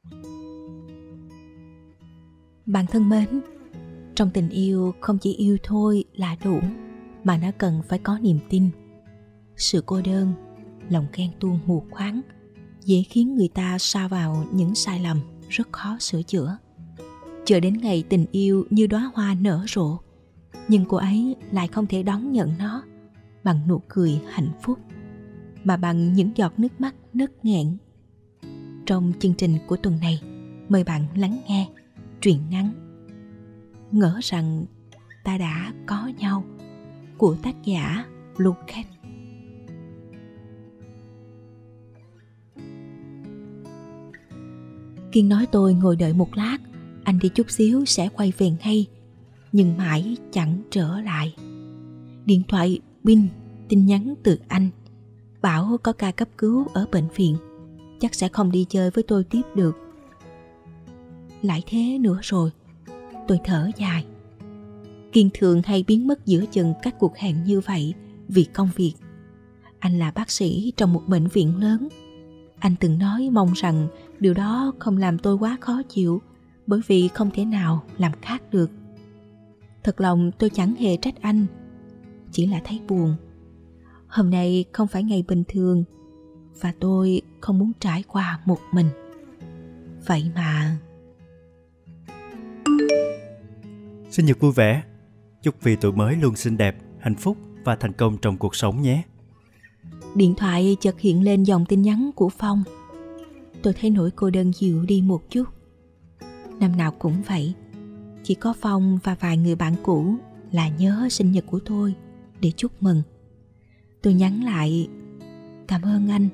Bạn thân mến, trong tình yêu không chỉ yêu thôi là đủ, mà nó cần phải có niềm tin. Sự cô đơn, lòng ghen tuông mù quáng dễ khiến người ta sa vào những sai lầm rất khó sửa chữa. Chờ đến ngày tình yêu như đóa hoa nở rộ, nhưng cô ấy lại không thể đón nhận nó bằng nụ cười hạnh phúc, mà bằng những giọt nước mắt nấc nghẹn. Trong chương trình của tuần này, mời bạn lắng nghe truyện ngắn Ngỡ rằng ta đã có nhau của tác giả Lucas. Kiên nói tôi ngồi đợi một lát, anh đi chút xíu sẽ quay về ngay, nhưng mãi chẳng trở lại. Điện thoại pin, tin nhắn từ anh bảo có ca cấp cứu ở bệnh viện, chắc sẽ không đi chơi với tôi tiếp được. Lại thế nữa rồi, tôi thở dài. Kiên thường hay biến mất giữa chừng các cuộc hẹn như vậy vì công việc. Anh là bác sĩ trong một bệnh viện lớn. Anh từng nói mong rằng điều đó không làm tôi quá khó chịu, bởi vì không thể nào làm khác được. Thật lòng tôi chẳng hề trách anh, chỉ là thấy buồn. Hôm nay không phải ngày bình thường, và tôi không muốn trải qua một mình. Vậy mà... Sinh nhật vui vẻ. Chúc vì tuổi mới luôn xinh đẹp, hạnh phúc và thành công trong cuộc sống nhé. Điện thoại chợt hiện lên dòng tin nhắn của Phong. Tôi thấy nỗi cô đơn dịu đi một chút. Năm nào cũng vậy, chỉ có Phong và vài người bạn cũ là nhớ sinh nhật của tôi để chúc mừng. Tôi nhắn lại: cảm ơn anh.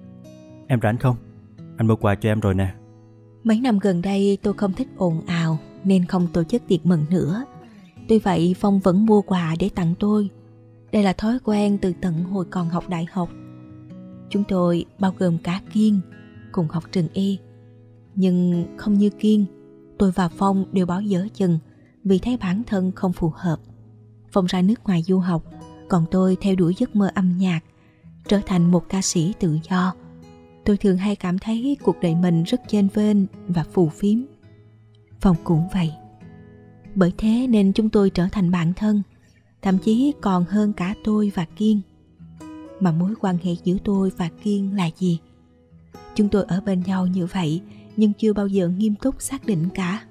Em rảnh không? Anh mua quà cho em rồi nè. Mấy năm gần đây tôi không thích ồn ào nên không tổ chức tiệc mừng nữa. Tuy vậy Phong vẫn mua quà để tặng tôi. Đây là thói quen từ tận hồi còn học đại học. Chúng tôi bao gồm cả Kiên cùng học trường Y. Nhưng không như Kiên, tôi và Phong đều bỏ dở chừng vì thấy bản thân không phù hợp. Phong ra nước ngoài du học, còn tôi theo đuổi giấc mơ âm nhạc, trở thành một ca sĩ tự do. Tôi thường hay cảm thấy cuộc đời mình rất chênh vênh và phù phiếm. Phong cũng vậy. Bởi thế nên chúng tôi trở thành bạn thân, thậm chí còn hơn cả tôi và Kiên. Mà mối quan hệ giữa tôi và Kiên là gì? Chúng tôi ở bên nhau như vậy nhưng chưa bao giờ nghiêm túc xác định cả.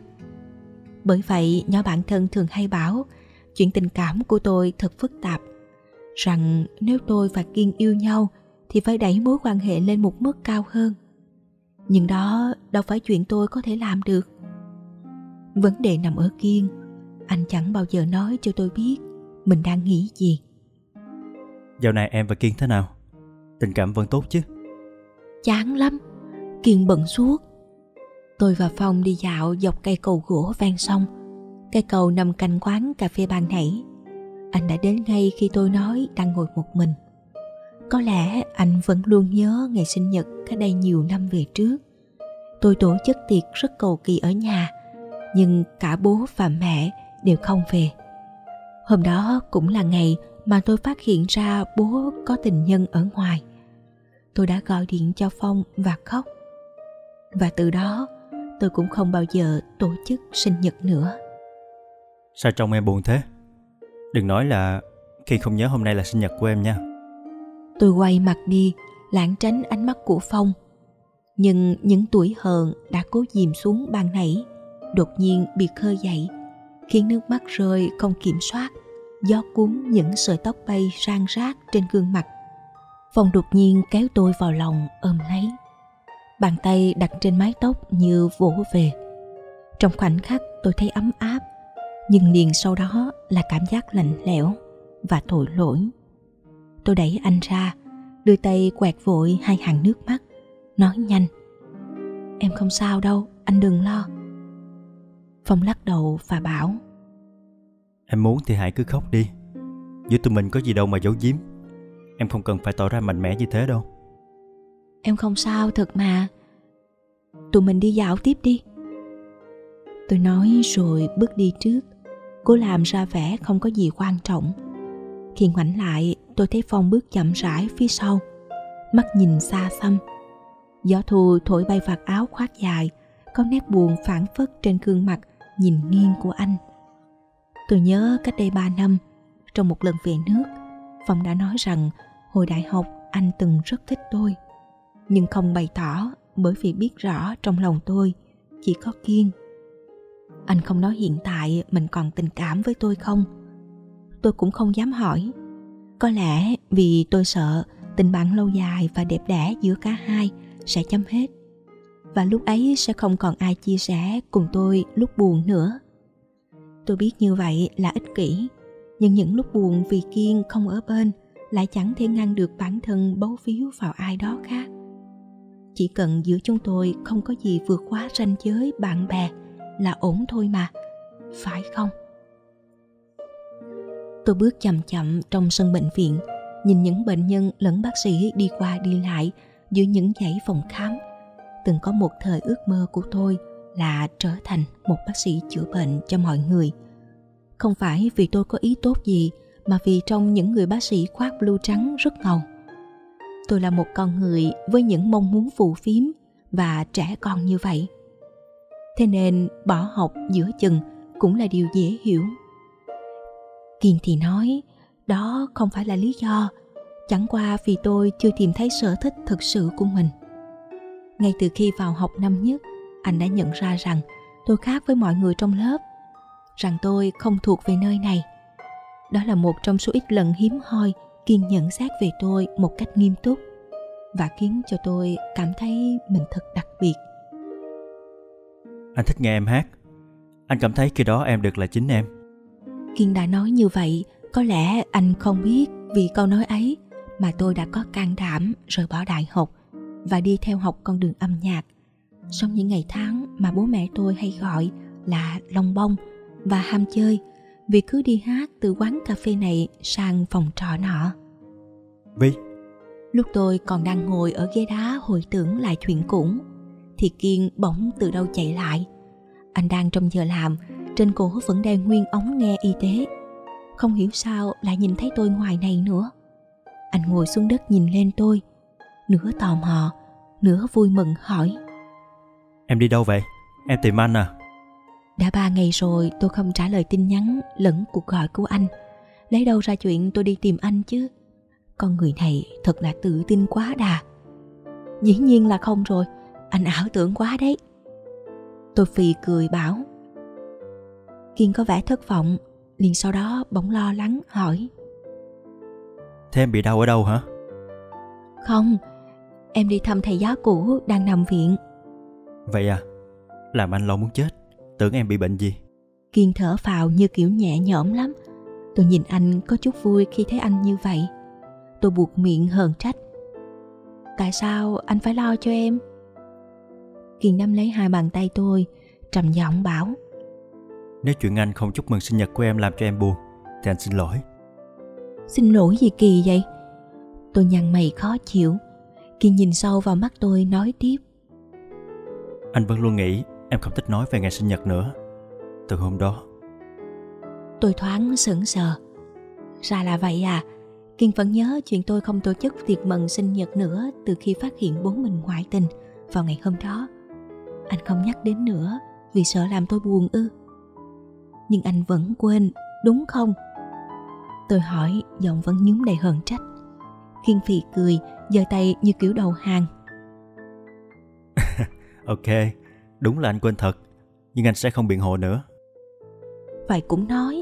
Bởi vậy nhỏ bạn thân thường hay bảo chuyện tình cảm của tôi thật phức tạp, rằng nếu tôi và Kiên yêu nhau thì phải đẩy mối quan hệ lên một mức cao hơn. Nhưng đó đâu phải chuyện tôi có thể làm được. Vấn đề nằm ở Kiên. Anh chẳng bao giờ nói cho tôi biết mình đang nghĩ gì. Dạo này em và Kiên thế nào? Tình cảm vẫn tốt chứ? Chán lắm. Kiên bận suốt. Tôi và Phong đi dạo dọc cây cầu gỗ ven sông. Cây cầu nằm cạnh quán cà phê ban nãy. Anh đã đến ngay khi tôi nói đang ngồi một mình. Có lẽ anh vẫn luôn nhớ ngày sinh nhật cách đây nhiều năm về trước. Tôi tổ chức tiệc rất cầu kỳ ở nhà, nhưng cả bố và mẹ đều không về. Hôm đó cũng là ngày mà tôi phát hiện ra bố có tình nhân ở ngoài. Tôi đã gọi điện cho Phong và khóc. Và từ đó tôi cũng không bao giờ tổ chức sinh nhật nữa. Sao trông em buồn thế? Đừng nói là Kiên không nhớ hôm nay là sinh nhật của em nha. Tôi quay mặt đi, lảng tránh ánh mắt của Phong. Nhưng những tuổi hờn đã cố dìm xuống ban nãy đột nhiên bị khơi dậy, khiến nước mắt rơi không kiểm soát, gió cuốn những sợi tóc bay rang rác trên gương mặt. Phong đột nhiên kéo tôi vào lòng ôm lấy. Bàn tay đặt trên mái tóc như vỗ về. Trong khoảnh khắc tôi thấy ấm áp, nhưng liền sau đó là cảm giác lạnh lẽo và tội lỗi. Tôi đẩy anh ra, đưa tay quẹt vội hai hàng nước mắt, nói nhanh: em không sao đâu, anh đừng lo. Phong lắc đầu và bảo: em muốn thì hãy cứ khóc đi. Giữa tụi mình có gì đâu mà giấu giếm. Em không cần phải tỏ ra mạnh mẽ như thế đâu. Em không sao thật mà. Tụi mình đi dạo tiếp đi. Tôi nói rồi bước đi trước, cố làm ra vẻ không có gì quan trọng. Khi ngoảnh lại, tôi thấy Phong bước chậm rãi phía sau, mắt nhìn xa xăm. Gió thu thổi bay vạt áo khoác dài, có nét buồn phảng phất trên gương mặt nhìn nghiêng của anh. Tôi nhớ cách đây 3 năm, trong một lần về nước, Phong đã nói rằng hồi đại học anh từng rất thích tôi, nhưng không bày tỏ bởi vì biết rõ trong lòng tôi chỉ có Kiên. Anh không nói hiện tại mình còn tình cảm với tôi không. Tôi cũng không dám hỏi. Có lẽ vì tôi sợ tình bạn lâu dài và đẹp đẽ giữa cả hai sẽ chấm hết, và lúc ấy sẽ không còn ai chia sẻ cùng tôi lúc buồn nữa. Tôi biết như vậy là ích kỷ, nhưng những lúc buồn vì Kiên không ở bên lại chẳng thể ngăn được bản thân bấu víu vào ai đó khác. Chỉ cần giữa chúng tôi không có gì vượt quá ranh giới bạn bè là ổn thôi mà, phải không? Tôi bước chậm chậm trong sân bệnh viện, nhìn những bệnh nhân lẫn bác sĩ đi qua đi lại giữa những dãy phòng khám. Từng có một thời ước mơ của tôi là trở thành một bác sĩ chữa bệnh cho mọi người. Không phải vì tôi có ý tốt gì, mà vì trong những người bác sĩ khoác blue trắng rất ngầu. Tôi là một con người với những mong muốn phù phiếm và trẻ con như vậy. Thế nên bỏ học giữa chừng cũng là điều dễ hiểu. Kiên thì nói đó không phải là lý do, chẳng qua vì tôi chưa tìm thấy sở thích thực sự của mình. Ngay từ khi vào học năm nhất, anh đã nhận ra rằng tôi khác với mọi người trong lớp, rằng tôi không thuộc về nơi này. Đó là một trong số ít lần hiếm hoi Kiên nhận xét về tôi một cách nghiêm túc, và khiến cho tôi cảm thấy mình thật đặc biệt. Anh thích nghe em hát. Anh cảm thấy khi đó em được là chính em. Kiên đã nói như vậy, có lẽ anh không biết vì câu nói ấy mà tôi đã có can đảm rời bỏ đại học và đi theo học con đường âm nhạc. Trong những ngày tháng mà bố mẹ tôi hay gọi là lông bông và ham chơi, vì cứ đi hát từ quán cà phê này sang phòng trọ nọ. Vi, Lúc tôi còn đang ngồi ở ghế đá hồi tưởng lại chuyện cũ, thì Kiên bỗng từ đâu chạy lại. Anh đang trong giờ làm, trên cổ vẫn đeo nguyên ống nghe y tế. Không hiểu sao lại nhìn thấy tôi ngoài này nữa. Anh ngồi xuống đất nhìn lên tôi, nửa tò mò, nửa vui mừng hỏi: em đi đâu vậy? Em tìm anh à? Đã 3 ngày rồi tôi không trả lời tin nhắn lẫn cuộc gọi của anh. Lấy đâu ra chuyện tôi đi tìm anh chứ? Con người này thật là tự tin quá đà. Dĩ nhiên là không rồi, anh ảo tưởng quá đấy. Tôi phì cười bảo. Kiên có vẻ thất vọng, liền sau đó bỗng lo lắng hỏi: Thế em bị đau ở đâu hả? Không, em đi thăm thầy giáo cũ đang nằm viện. Vậy à? Làm anh lo muốn chết. Tưởng em bị bệnh gì? Kiên thở phào như kiểu nhẹ nhõm lắm. Tôi nhìn anh có chút vui khi thấy anh như vậy. Tôi buột miệng hờn trách: Tại sao anh phải lo cho em? Kiên nắm lấy hai bàn tay tôi, trầm giọng bảo: Nếu chuyện anh không chúc mừng sinh nhật của em làm cho em buồn thì anh xin lỗi. Xin lỗi gì kỳ vậy? Tôi nhăn mày khó chịu. Kiên nhìn sâu vào mắt tôi nói tiếp: Anh vẫn luôn nghĩ em không thích nói về ngày sinh nhật nữa. Từ hôm đó. Tôi thoáng sững sờ. Ra là vậy à? Kiên vẫn nhớ chuyện tôi không tổ chức tiệc mừng sinh nhật nữa từ khi phát hiện bố mình ngoại tình vào ngày hôm đó. Anh không nhắc đến nữa vì sợ làm tôi buồn ư? Nhưng anh vẫn quên, đúng không? Tôi hỏi, giọng vẫn nhún đầy hờn trách. Kiên phì cười, giơ tay như kiểu đầu hàng. Ok, đúng là anh quên thật, nhưng anh sẽ không biện hộ nữa. Vậy cũng nói.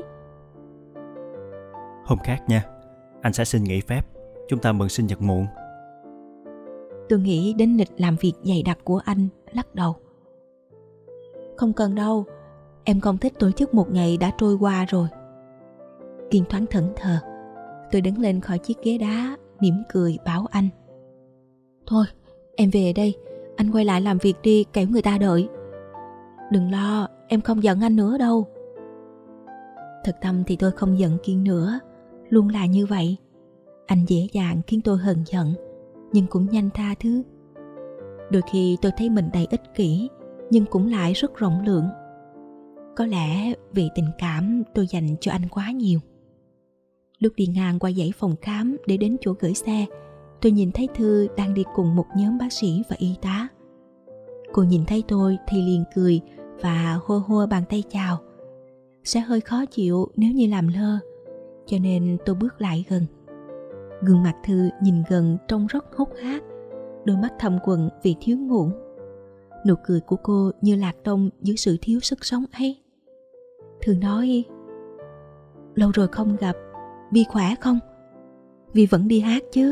Hôm khác nha, anh sẽ xin nghỉ phép, chúng ta mừng sinh nhật muộn. Tôi nghĩ đến lịch làm việc dày đặc của anh, lắc đầu. Không cần đâu, em không thích tổ chức một ngày đã trôi qua rồi. Kiên thoáng thẫn thờ. Tôi đứng lên khỏi chiếc ghế đá, mỉm cười bảo anh: Thôi, em về đây, anh quay lại làm việc đi, kẻo người ta đợi. Đừng lo, em không giận anh nữa đâu. Thật tâm thì tôi không giận Kiên nữa, luôn là như vậy. Anh dễ dàng khiến tôi hờn giận, nhưng cũng nhanh tha thứ. Đôi khi tôi thấy mình đầy ích kỷ, nhưng cũng lại rất rộng lượng. Có lẽ vì tình cảm tôi dành cho anh quá nhiều. Lúc đi ngang qua dãy phòng khám để đến chỗ gửi xe, tôi nhìn thấy Thư đang đi cùng một nhóm bác sĩ và y tá. Cô nhìn thấy tôi thì liền cười và hô hô bàn tay chào. Sẽ hơi khó chịu nếu như làm lơ, cho nên tôi bước lại gần. Gương mặt Thư nhìn gần trông rất hốc hác, đôi mắt thâm quầng vì thiếu ngủ. Nụ cười của cô như lạc đông dưới sự thiếu sức sống ấy. Thư nói: lâu rồi không gặp, Vi khỏe không? Vi vẫn đi hát chứ?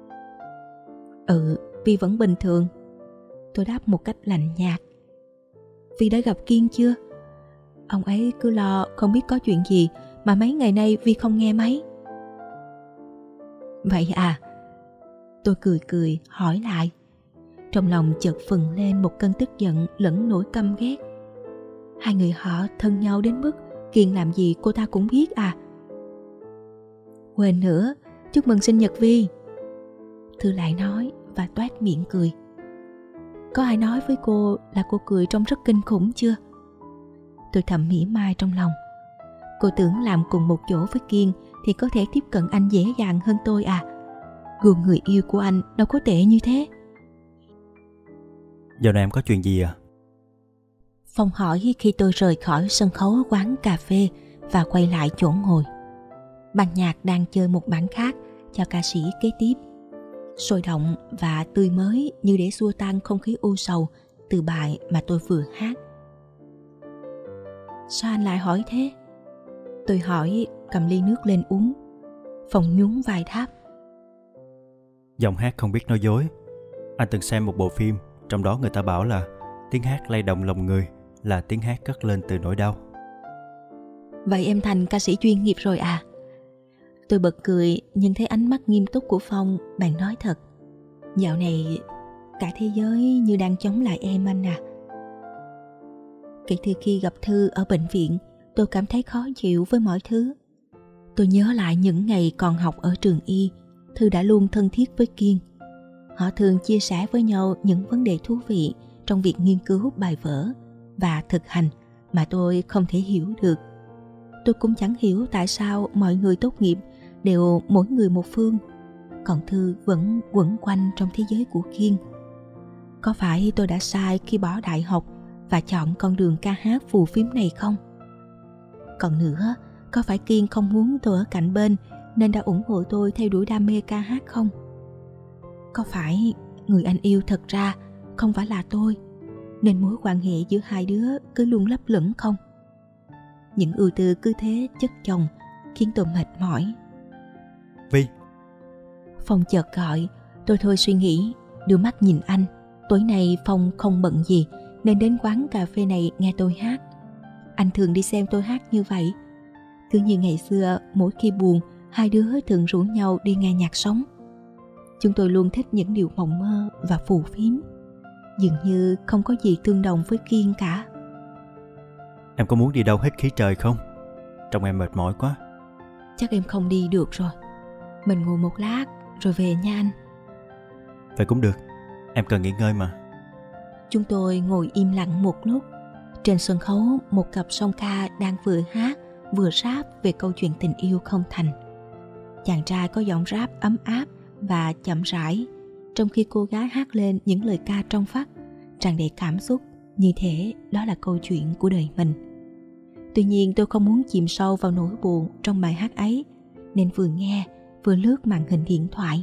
Vi vẫn bình thường. Tôi đáp một cách lạnh nhạt. Vi đã gặp Kiên chưa? Ông ấy cứ lo không biết có chuyện gì mà mấy ngày nay Vi không nghe máy. Vậy à? Tôi cười cười hỏi lại. Trong lòng chợt phừng lên một cơn tức giận lẫn nỗi căm ghét. Hai người họ thân nhau đến mức Kiên làm gì cô ta cũng biết à? Quên nữa, chúc mừng sinh nhật Vi. Thư lại nói và toét miệng cười. Có ai nói với cô là cô cười trông rất kinh khủng chưa? Tôi thầm mỉa mai trong lòng. Cô tưởng làm cùng một chỗ với Kiên thì có thể tiếp cận anh dễ dàng hơn tôi à? Gu người yêu của anh đâu có tệ như thế. Giờ này em có chuyện gì à? Phong hỏi khi tôi rời khỏi sân khấu quán cà phê và quay lại chỗ ngồi. Ban nhạc đang chơi một bản khác cho ca sĩ kế tiếp, sôi động và tươi mới như để xua tan không khí u sầu từ bài mà tôi vừa hát. Sao anh lại hỏi thế? Tôi hỏi cầm ly nước lên uống. Phong nhún vai đáp. Giọng hát không biết nói dối. Anh từng xem một bộ phim, trong đó người ta bảo là tiếng hát lay động lòng người là tiếng hát cất lên từ nỗi đau. Vậy em thành ca sĩ chuyên nghiệp rồi à? Tôi bật cười nhưng thấy ánh mắt nghiêm túc của Phong, bạn nói thật. Dạo này cả thế giới như đang chống lại em anh à. Kể từ khi gặp Thư ở bệnh viện, tôi cảm thấy khó chịu với mọi thứ. Tôi nhớ lại những ngày còn học ở trường y, Thư đã luôn thân thiết với Kiên. Họ thường chia sẻ với nhau những vấn đề thú vị trong việc nghiên cứu bài vở và thực hành mà tôi không thể hiểu được. Tôi cũng chẳng hiểu tại sao mọi người tốt nghiệp đều mỗi người một phương, còn Thư vẫn quẩn quanh trong thế giới của Kiên. Có phải tôi đã sai khi bỏ đại học và chọn con đường ca hát phù phiếm này không? Còn nữa, có phải Kiên không muốn tôi ở cạnh bên nên đã ủng hộ tôi theo đuổi đam mê ca hát không? Có phải người anh yêu thật ra không phải là tôi, nên mối quan hệ giữa hai đứa cứ luôn lấp lửng không? Những ưu tư cứ thế chất chồng khiến tôi mệt mỏi. Vi. Phong chợt gọi. Tôi thôi suy nghĩ, đưa mắt nhìn anh. Tối nay Phong không bận gì nên đến quán cà phê này nghe tôi hát. Anh thường đi xem tôi hát như vậy. Cứ như ngày xưa, mỗi khi buồn, hai đứa thường rủ nhau đi nghe nhạc sống. Chúng tôi luôn thích những điều mộng mơ và phù phiếm. Dường như không có gì tương đồng với Kiên cả. Em có muốn đi đâu hết khí trời không? Trông em mệt mỏi quá. Chắc em không đi được rồi. Mình ngồi một lát rồi về nha anh. Vậy cũng được, em cần nghỉ ngơi mà. Chúng tôi ngồi im lặng một lúc. Trên sân khấu, một cặp song ca đang vừa hát vừa rap về câu chuyện tình yêu không thành. Chàng trai có giọng rap ấm áp và chậm rãi, trong khi cô gái hát lên những lời ca trong vắt, tràn đầy cảm xúc, như thể đó là câu chuyện của đời mình. Tuy nhiên tôi không muốn chìm sâu vào nỗi buồn trong bài hát ấy, nên vừa nghe vừa lướt màn hình điện thoại.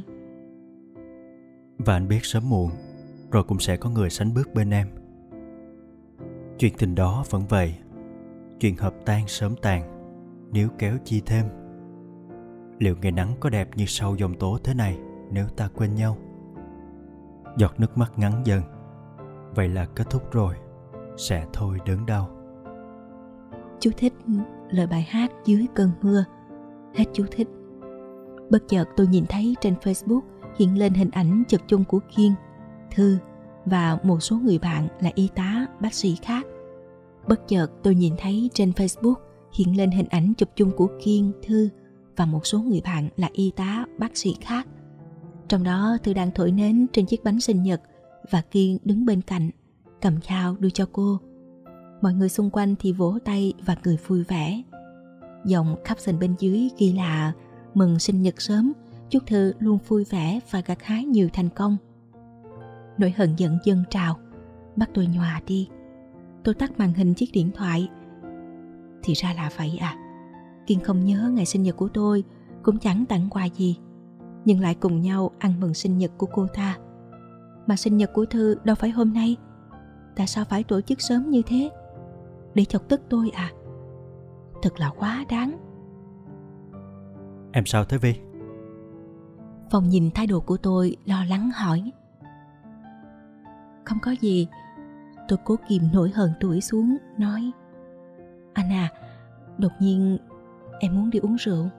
Và anh biết sớm muộn rồi cũng sẽ có người sánh bước bên em. Chuyện tình đó vẫn vậy, chuyện hợp tan sớm tàn, níu kéo chi thêm. Liệu ngày nắng có đẹp như sau dòng tố thế này nếu ta quên nhau? Giọt nước mắt ngắn dần, vậy là kết thúc rồi, sẽ thôi đớn đau. Chú thích lời bài hát Dưới cơn mưa. Hết chú thích. Bất chợt tôi nhìn thấy trên Facebook hiện lên hình ảnh chụp chung của Kiên, Thư và một số người bạn là y tá, bác sĩ khác. Bất chợt tôi nhìn thấy trên Facebook hiện lên hình ảnh chụp chung của Kiên, Thư và một số người bạn là y tá, bác sĩ khác. Trong đó Thư đang thổi nến trên chiếc bánh sinh nhật và Kiên đứng bên cạnh, cầm dao đưa cho cô. Mọi người xung quanh thì vỗ tay và cười vui vẻ. Dòng caption bên dưới ghi là mừng sinh nhật sớm, chúc Thư luôn vui vẻ và gặt hái nhiều thành công. Nỗi hận giận dâng trào, bắt tôi nhòa đi. Tôi tắt màn hình chiếc điện thoại. Thì ra là vậy à. Kiên không nhớ ngày sinh nhật của tôi, cũng chẳng tặng quà gì, nhưng lại cùng nhau ăn mừng sinh nhật của cô ta. Mà sinh nhật của Thư đâu phải hôm nay. Tại sao phải tổ chức sớm như thế? Để chọc tức tôi à? Thật là quá đáng. Em sao thế Vi? Phong nhìn thái độ của tôi lo lắng hỏi. Không có gì. Tôi cố kìm nỗi hờn tủi xuống, nói: Anh à, đột nhiên em muốn đi uống rượu.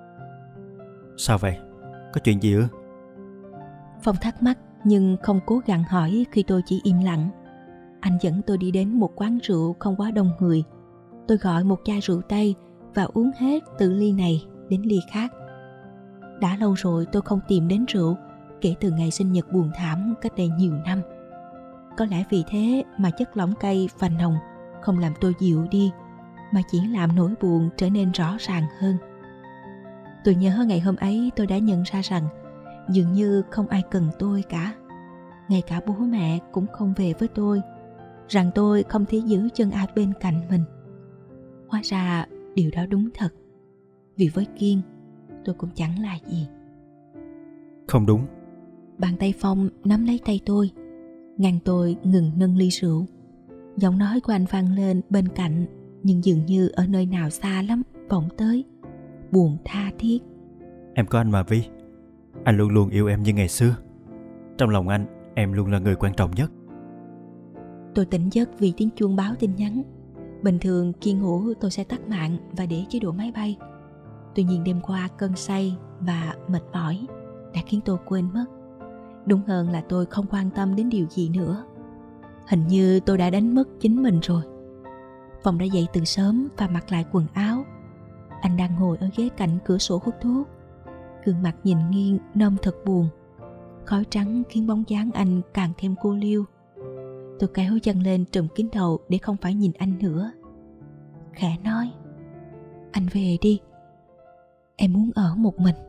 Sao vậy? Có chuyện gì ư? Phong thắc mắc nhưng không cố gắng hỏi khi tôi chỉ im lặng. Anh dẫn tôi đi đến một quán rượu không quá đông người. Tôi gọi một chai rượu Tây và uống hết từ ly này đến ly khác. Đã lâu rồi tôi không tìm đến rượu, kể từ ngày sinh nhật buồn thảm cách đây nhiều năm. Có lẽ vì thế mà chất lỏng cay và nồng không làm tôi dịu đi, mà chỉ làm nỗi buồn trở nên rõ ràng hơn. Tôi nhớ ngày hôm ấy tôi đã nhận ra rằng dường như không ai cần tôi cả. Ngay cả bố mẹ cũng không về với tôi, rằng tôi không thể giữ chân ai bên cạnh mình. Hóa ra điều đó đúng thật. Vì với Kiên, tôi cũng chẳng là gì. Không đúng. Bàn tay Phong nắm lấy tay tôi, ngăn tôi ngừng nâng ly rượu. Giọng nói của anh vang lên bên cạnh, nhưng dường như ở nơi nào xa lắm vọng tới, buồn tha thiết. Em có anh mà Vi. Anh luôn luôn yêu em như ngày xưa. Trong lòng anh, em luôn là người quan trọng nhất. Tôi tỉnh giấc vì tiếng chuông báo tin nhắn. Bình thường khi ngủ tôi sẽ tắt mạng và để chế độ máy bay. Tuy nhiên đêm qua cơn say và mệt mỏi đã khiến tôi quên mất. Đúng hơn là tôi không quan tâm đến điều gì nữa. Hình như tôi đã đánh mất chính mình rồi. Phong đã dậy từ sớm và mặc lại quần áo. Anh đang ngồi ở ghế cạnh cửa sổ hút thuốc. Gương mặt nhìn nghiêng nông thật buồn. Khói trắng khiến bóng dáng anh càng thêm cô liêu. Tôi kéo chân lên trùm kín đầu để không phải nhìn anh nữa. Khẽ nói: Anh về đi, em muốn ở một mình.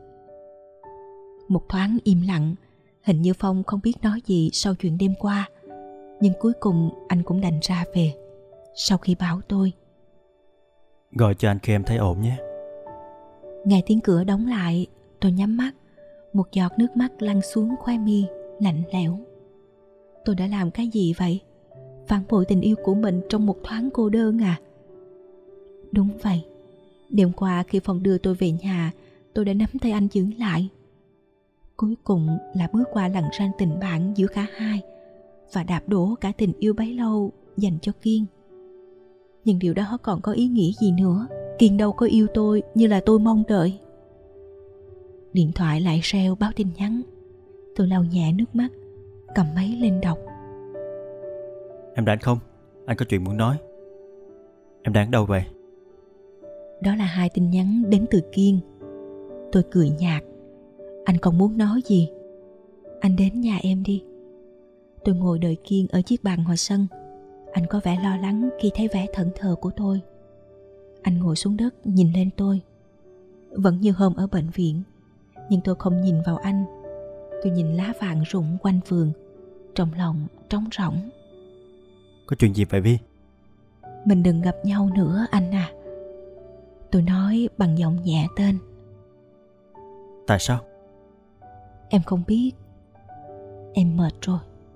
Một thoáng im lặng. Hình như Phong không biết nói gì sau chuyện đêm qua. Nhưng cuối cùng anh cũng đành ra về. Sau khi bảo tôi: Gọi cho anh khi em thấy ổn nhé. Nghe tiếng cửa đóng lại, tôi nhắm mắt. Một giọt nước mắt lăn xuống khóe mi, lạnh lẽo. Tôi đã làm cái gì vậy? Phản bội tình yêu của mình trong một thoáng cô đơn à? Đúng vậy. Đêm qua khi Phong đưa tôi về nhà, tôi đã nắm tay anh giữ lại. Cuối cùng là bước qua lằn ranh tình bạn giữa cả hai và đạp đổ cả tình yêu bấy lâu dành cho Kiên. Nhưng điều đó còn có ý nghĩa gì nữa? Kiên đâu có yêu tôi như là tôi mong đợi. Điện thoại lại reo báo tin nhắn. Tôi lau nhẹ nước mắt, cầm máy lên đọc. Em rảnh không? Anh có chuyện muốn nói. Em đang đâu vậy? Đó là 2 tin nhắn đến từ Kiên. Tôi cười nhạt. Anh còn muốn nói gì? Anh đến nhà em đi. Tôi ngồi đợi Kiên ở chiếc bàn ngoài sân. Anh có vẻ lo lắng khi thấy vẻ thẫn thờ của tôi. Anh ngồi xuống đất nhìn lên tôi. Vẫn như hôm ở bệnh viện. Nhưng tôi không nhìn vào anh. Tôi nhìn lá vàng rụng quanh vườn. Trong lòng trống rỗng. Có chuyện gì vậy Vi? Mình đừng gặp nhau nữa anh à. Tôi nói bằng giọng nhẹ tên. Tại sao? Em không biết. Em mệt rồi.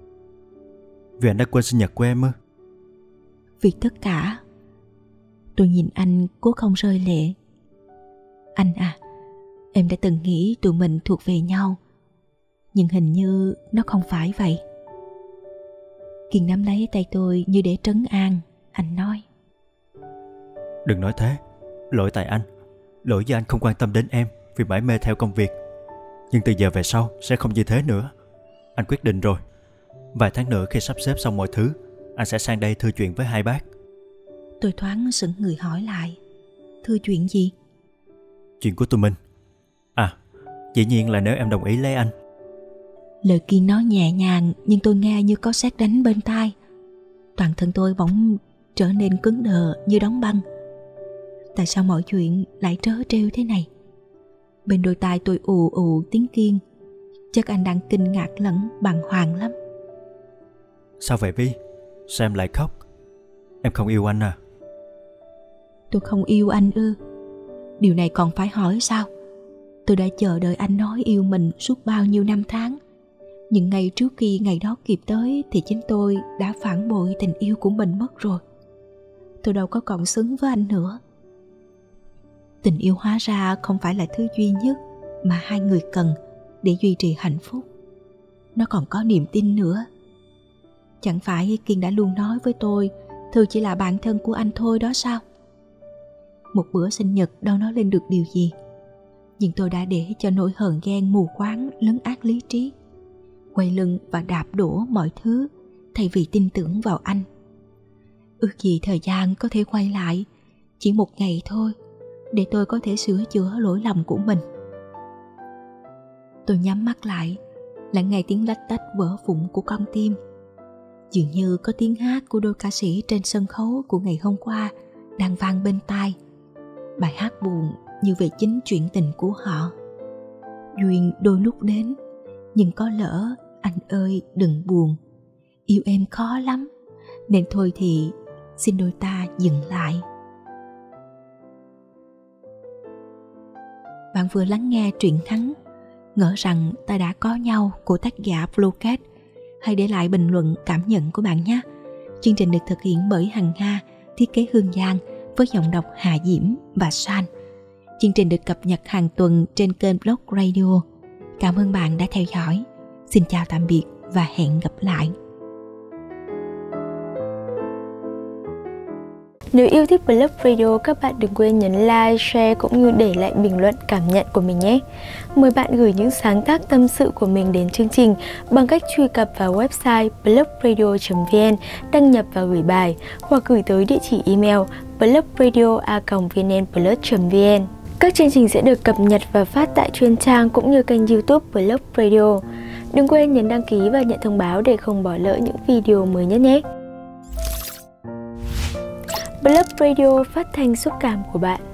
Vì anh đã quên sinh nhật của em ư? Vì tất cả. Tôi nhìn anh cố không rơi lệ. Anh à, em đã từng nghĩ tụi mình thuộc về nhau. Nhưng hình như nó không phải vậy. Kiên nắm lấy tay tôi như để trấn an. Anh nói: Đừng nói thế. Lỗi tại anh. Lỗi do anh không quan tâm đến em vì mãi mê theo công việc. Nhưng từ giờ về sau sẽ không như thế nữa. Anh quyết định rồi. Vài tháng nữa khi sắp xếp xong mọi thứ, anh sẽ sang đây thưa chuyện với hai bác. Tôi thoáng sững người hỏi lại: Thưa chuyện gì? Chuyện của tụi mình. À, dĩ nhiên là nếu em đồng ý lấy anh. Lời Kiên nói nhẹ nhàng nhưng tôi nghe như có sét đánh bên tai. Toàn thân tôi bỗng trở nên cứng đờ như đóng băng. Tại sao mọi chuyện lại trớ trêu thế này? Bên đôi tai tôi ù ù tiếng Kiên. Chắc anh đang kinh ngạc lẫn bàng hoàng lắm. Sao vậy Vi? Sao em lại khóc? Em không yêu anh à? Tôi không yêu anh ư? Điều này còn phải hỏi sao? Tôi đã chờ đợi anh nói yêu mình suốt bao nhiêu năm tháng. Nhưng ngay trước khi ngày đó kịp tới thì chính tôi đã phản bội tình yêu của mình mất rồi. Tôi đâu có còn xứng với anh nữa. Tình yêu hóa ra không phải là thứ duy nhất mà hai người cần để duy trì hạnh phúc. Nó còn có niềm tin nữa. Chẳng phải Kiên đã luôn nói với tôi Thư chỉ là bạn thân của anh thôi đó sao? Một bữa sinh nhật đâu nói lên được điều gì. Nhưng tôi đã để cho nỗi hờn ghen mù quáng lấn át lý trí, quay lưng và đạp đổ mọi thứ thay vì tin tưởng vào anh. Ước gì thời gian có thể quay lại, chỉ một ngày thôi, để tôi có thể sửa chữa lỗi lầm của mình. Tôi nhắm mắt lại, lắng nghe tiếng lách tách vỡ vụn của con tim. Dường như có tiếng hát của đôi ca sĩ trên sân khấu của ngày hôm qua đang vang bên tai. Bài hát buồn như về chính chuyện tình của họ. Duyên đôi lúc đến, nhưng có lỡ anh ơi đừng buồn. Yêu em khó lắm, nên thôi thì xin đôi ta dừng lại. Bạn vừa lắng nghe truyện ngắn Ngỡ rằng ta đã có nhau của tác giả Flowcat. Hãy để lại bình luận cảm nhận của bạn nhé. Chương trình được thực hiện bởi Hằng Nga, thiết kế Hương Giang với giọng đọc Hà Diễm và San. Chương trình được cập nhật hàng tuần trên kênh Blog Radio. Cảm ơn bạn đã theo dõi. Xin chào tạm biệt và hẹn gặp lại. Nếu yêu thích Blog Radio, các bạn đừng quên nhấn like, share cũng như để lại bình luận cảm nhận của mình nhé. Mời bạn gửi những sáng tác tâm sự của mình đến chương trình bằng cách truy cập vào website blogradio.vn, đăng nhập và gửi bài, hoặc gửi tới địa chỉ email blogradio@vnplus.vn. Các chương trình sẽ được cập nhật và phát tại chuyên trang cũng như kênh YouTube Blog Radio. Đừng quên nhấn đăng ký và nhận thông báo để không bỏ lỡ những video mới nhất nhé. Blog Radio, phát thanh xúc cảm của bạn.